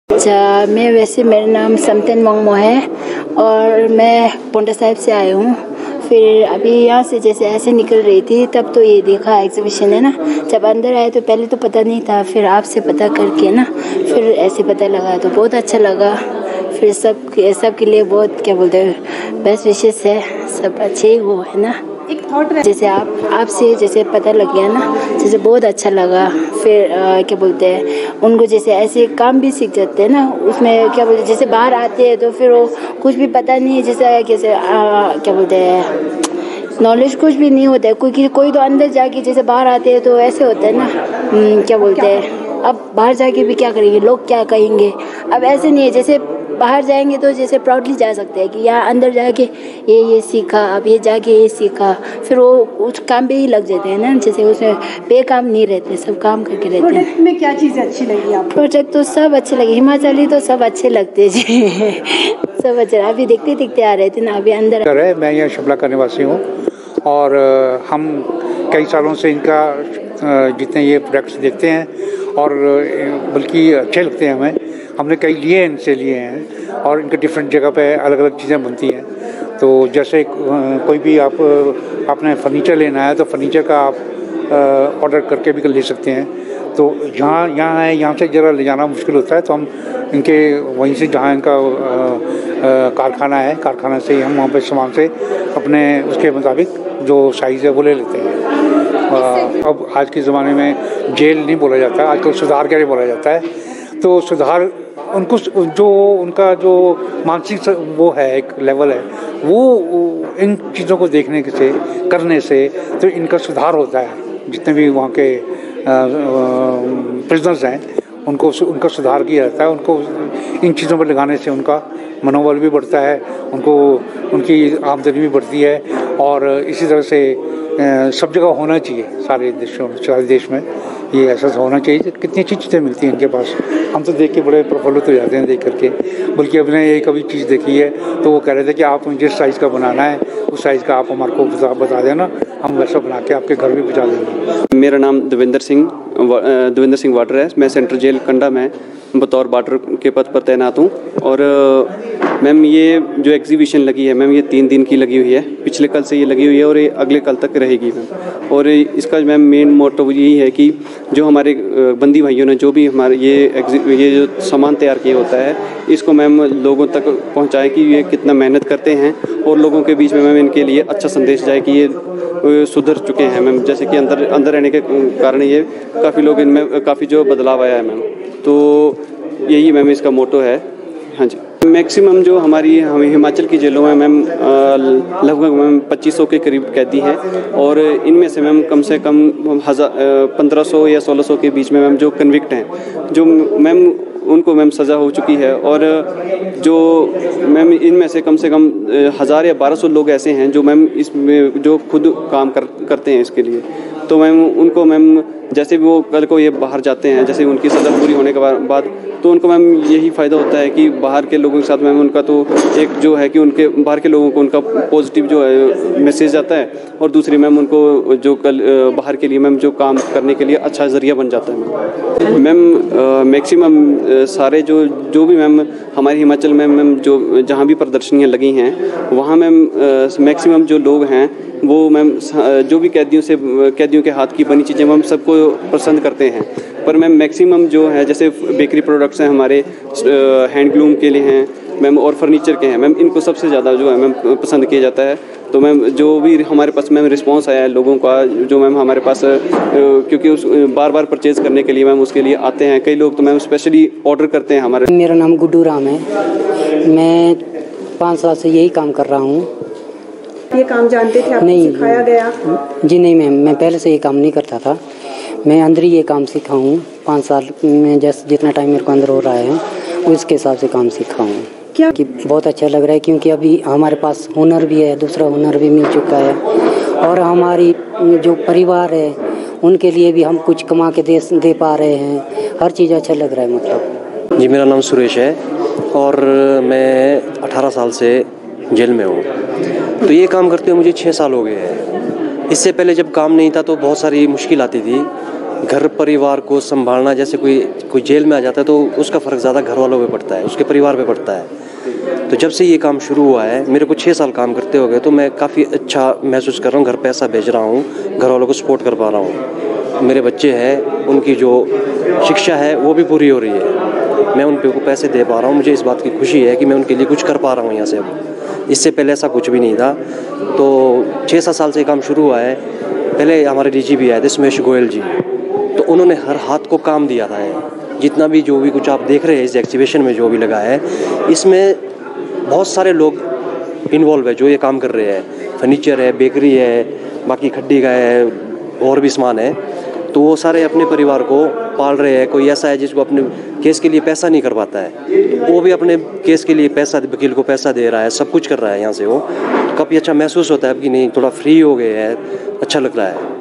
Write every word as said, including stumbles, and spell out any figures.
अच्छा, मैं वैसे मेरा नाम समतेन वांगमो है और मैं पोंटा साहिब से आई हूँ। फिर अभी यहाँ से जैसे ऐसे निकल रही थी तब तो ये देखा एग्जीबिशन है ना। जब अंदर आए तो पहले तो पता नहीं था, फिर आपसे पता करके ना फिर ऐसे पता लगा तो बहुत अच्छा लगा। फिर सब सब के लिए बहुत क्या बोलते हैं बेस्ट विशेस है, सब अच्छे ही वो है ना। एक थॉट जैसे आप आपसे जैसे पता लग गया ना, जैसे बहुत अच्छा लगा। फिर आ, क्या बोलते हैं उनको जैसे ऐसे काम भी सीख जाते हैं ना, उसमें क्या बोलते हैं जैसे बाहर आते हैं तो फिर वो कुछ भी पता नहीं है, जैसे कैसे आ, क्या बोलते हैं नॉलेज कुछ भी नहीं होता है। कोई कोई तो अंदर जाके जैसे बाहर आते हैं तो ऐसे होता है ना, क्या बोलते हैं अब बाहर जाके भी क्या करेंगे, लोग क्या कहेंगे। अब ऐसे नहीं है, जैसे बाहर जाएंगे तो जैसे प्राउडली जा सकते हैं कि यहाँ अंदर जाके ये ये सीखा, अब ये जाके ये सीखा। फिर वो उस काम पे ही लग जाते हैं ना, जैसे उसमें बेकाम नहीं रहते, सब काम करके रहते हैं। प्रोजेक्ट में क्या चीज़ें अच्छी लगी आपको? प्रोजेक्ट तो सब अच्छे लगे, हिमाचली तो सब अच्छे लगते जी सब अच्छे। अभी देखते देखते आ रहे थे ना, अभी अंदर है। मैं यहाँ शिमला का निवासी हूँ और हम कई सालों से इनका जितने ये प्रोडक्ट्स देखते हैं और बल्कि अच्छे लगते हैं हमें। हमने कई लिए इनसे लिए हैं और इनके डिफरेंट जगह पे अलग अलग चीज़ें बनती हैं। तो जैसे कोई भी आप आपने फर्नीचर लेना है तो फर्नीचर का आप ऑर्डर करके भी ले सकते हैं। तो जहाँ यहाँ है यहाँ से ज़रा ले जाना मुश्किल होता है, तो हम इनके वहीं से जहाँ इनका कारखाना है, कारखाना से ही हम वहाँ पे सामान से अपने उसके मुताबिक जो साइज़ है वो ले लेते हैं। अब आज के ज़माने में जेल नहीं बोला जाता, आजकल सुधार के लिए बोला जाता है। तो सुधार उनको जो उनका जो मानसिक वो है, एक लेवल है, वो इन चीज़ों को देखने से करने से तो इनका सुधार होता है। जितने भी वहाँ के प्रिजनर्स हैं उनको उनका सुधार किया जाता है। उनको इन चीज़ों पर लगाने से उनका मनोबल भी बढ़ता है, उनको उनकी आमदनी भी बढ़ती है। और इसी तरह से सब जगह होना चाहिए, सारे देशों सारे देश में ये ऐसा होना चाहिए। कितनी अच्छी चीज़ें मिलती हैं इनके पास, हम तो देख के बड़े प्रफुल्लित हो जाते हैं देख करके। बल्कि अपने एक अभी चीज़ देखी है तो वो कह रहे थे कि आप जिस साइज़ का बनाना है उस साइज़ का आप हमारे को बता, बता देना, हम वैसा बना के आपके घर भी पहुँचा देंगे। मेरा नाम देवेंद्र सिंह देवेंद्र सिंह वाटर है। मैं सेंट्रल जेल कंडा में बतौर वाटर के पद पर तैनात हूँ। और मैम ये जो एग्जीबिशन लगी है मैम, ये तीन दिन की लगी हुई है, पिछले कल से ये लगी हुई है और ये अगले कल तक रहेगी मैम। और इसका मैम मेन मोटो यही है कि जो हमारे बंदी भाइयों ने जो भी हमारे ये ये जो सामान तैयार किया होता है इसको मैम लोगों तक पहुँचाए कि ये कितना मेहनत करते हैं और लोगों के बीच में मैम इनके लिए अच्छा संदेश जाए कि ये सुधर चुके हैं मैम। जैसे कि अंदर अंदर रहने के कारण ये काफ़ी लोग इनमें काफ़ी जो बदलाव आया है मैम। तो यही मैम इसका मोटो है। हाँ जी, मैक्सिमम जो हमारी हम हिमाचल की जेलों में मैम लगभग मैम पच्चीस सौ के करीब कैदी हैं और इनमें से मैम कम से कम हज़ार पंद्रह सौ या सोलह सौ के बीच में मैम जो कन्विक्ट हैं, जो मैम उनको मैम सज़ा हो चुकी है। और जो मैम इनमें से कम से कम हज़ार या बारह सौ लोग ऐसे हैं जो मैम इसमें जो खुद काम कर करते हैं इसके लिए। तो मैम उनको मैम जैसे भी वो कल को ये बाहर जाते हैं, जैसे उनकी सज़ा पूरी होने के बाद तो उनको मैम यही फ़ायदा होता है कि बाहर के लोगों के साथ मैम उनका तो एक जो है कि उनके बाहर के लोगों को उनका पॉजिटिव जो है मैसेज आता है और दूसरी मैम उनको जो कल बाहर के लिए मैम जो काम करने के लिए अच्छा ज़रिया बन जाता है मैम। मैम मैक्सिमम सारे जो जो भी मैम हमारे हिमाचल में मैम जो जहाँ भी प्रदर्शनियाँ लगी हैं वहाँ मैम मैक्सिमम जो लोग हैं वो मैम जो भी कैदियों से कैदियों के हाथ की बनी चीज़ें मैम सबको पसंद करते हैं। पर मैम मैक्सिमम जो है जैसे बेकरी प्रोडक्ट्स हैं हमारे हैंडलूम के लिए हैं मैम और फर्नीचर के हैं मैम, इनको सबसे ज़्यादा जो है मैम पसंद किया जाता है। तो मैम जो भी हमारे पास मैम रिस्पांस आया है लोगों का, जो मैम हमारे पास क्योंकि उस बार बार परचेज़ करने के लिए मैम उसके लिए आते हैं कई लोग, तो मैम स्पेशली ऑर्डर करते हैं हमारे। मेरा नाम गुड्डू राम है, मैं पाँच साल से यही काम कर रहा हूँ। ये काम जानते थे, आपको नहीं सिखाया गया? जी नहीं मैम, मैं पहले से ये काम नहीं करता था, मैं अंदर ही ये काम सीखा हूँ। पाँच साल में जैसे जितना टाइम मेरे को अंदर हो रहा है उसके हिसाब से काम सीखा हूँ। क्या कि बहुत अच्छा लग रहा है क्योंकि अभी हमारे पास हुनर भी है, दूसरा हुनर भी मिल चुका है और हमारी जो परिवार है उनके लिए भी हम कुछ कमा के दे दे पा रहे हैं। हर चीज़ अच्छा लग रहा है मतलब। जी मेरा नाम सुरेश है और मैं अठारह साल से जेल में हूँ। तो ये काम करते हुए मुझे छः साल हो गए हैं। इससे पहले जब काम नहीं था तो बहुत सारी मुश्किल आती थी घर परिवार को संभालना, जैसे कोई कोई जेल में आ जाता है तो उसका फ़र्क ज़्यादा घर वालों पे पड़ता है, उसके परिवार पे पड़ता है। तो जब से ये काम शुरू हुआ है, मेरे को छः साल काम करते हो गए, तो मैं काफ़ी अच्छा महसूस कर रहा हूँ। घर पैसा भेज रहा हूँ, घर वालों को सपोर्ट कर पा रहा हूँ। मेरे बच्चे हैं, उनकी जो शिक्षा है वो भी पूरी हो रही है, मैं उन पे को पैसे दे पा रहा हूँ। मुझे इस बात की खुशी है कि मैं उनके लिए कुछ कर पा रहा हूँ यहाँ से। अब इससे पहले ऐसा कुछ भी नहीं था। तो छः सात साल से काम शुरू हुआ है। पहले हमारे डी जी पी आए थे सुमेश गोयल जी, तो उन्होंने हर हाथ को काम दिया था। है जितना भी जो भी कुछ आप देख रहे हैं इस एग्जीबिशन में जो भी लगा है, इसमें बहुत सारे लोग इन्वॉल्व है जो ये काम कर रहे हैं। फर्नीचर है, बेकरी है, बाकी खड्डी का है, और भी सामान है। तो वो सारे अपने परिवार को पाल रहे हैं। कोई ऐसा है जिसको अपने केस के लिए पैसा नहीं कर पाता है, तो वो भी अपने केस के लिए पैसा, वकील को पैसा दे रहा है, सब कुछ कर रहा है यहाँ से। वो काफ़ी अच्छा महसूस होता है कि नहीं, थोड़ा फ्री हो गए हैं, अच्छा लग रहा है।